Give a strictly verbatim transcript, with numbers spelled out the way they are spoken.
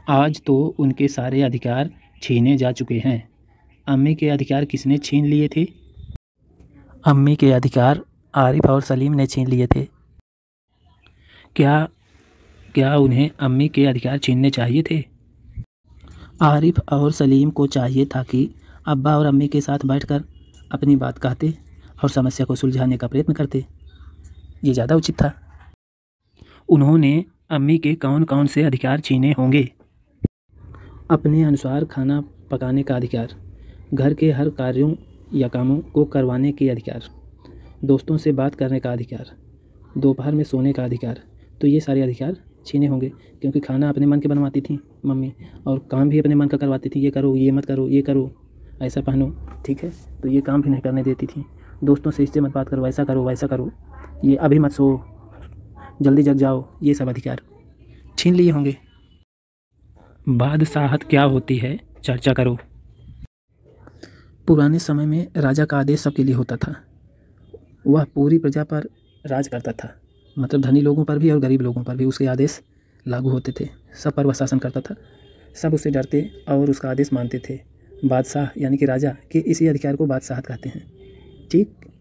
आज तो उनके सारे अधिकार छीने जा चुके हैं। अम्मी के अधिकार किसने छीन लिए थे? अम्मी के अधिकार आरिफ और सलीम ने छीन लिए थे। क्या क्या उन्हें अम्मी के अधिकार छीनने चाहिए थे? आरिफ और सलीम को चाहिए था कि अब्बा और अम्मी के साथ बैठकर अपनी बात कहते और समस्या को सुलझाने का प्रयत्न करते। ये ज़्यादा उचित था। उन्होंने अम्मी के कौन कौन से अधिकार छीने होंगे? अपने अनुसार खाना पकाने का अधिकार, घर के हर कार्यों या कामों को करवाने के अधिकार, दोस्तों से बात करने का अधिकार, दोपहर में सोने का अधिकार। तो ये सारे अधिकार छीने होंगे, क्योंकि खाना अपने मन के बनवाती थी मम्मी, और काम भी अपने मन का करवाती थी। ये करो, ये मत करो, ये करो, ऐसा पहनो, ठीक है, तो ये काम भी नहीं करने देती थी। दोस्तों से इससे मत बात करो, ऐसा करो, वैसा करो, ये अभी मत सो, जल्दी जग जाओ, ये सब अधिकार छीन लिए होंगे। बादशाहत क्या होती है, चर्चा करो। पुराने समय में राजा का आदेश सबके लिए होता था। वह पूरी प्रजा पर राज करता था, मतलब धनी लोगों पर भी और गरीब लोगों पर भी उसके आदेश लागू होते थे। सब पर वह शासन करता था, सब उससे डरते और उसका आदेश मानते थे। बादशाह यानी कि राजा के इसी अधिकार को बादशाहत कहते हैं। ठीक।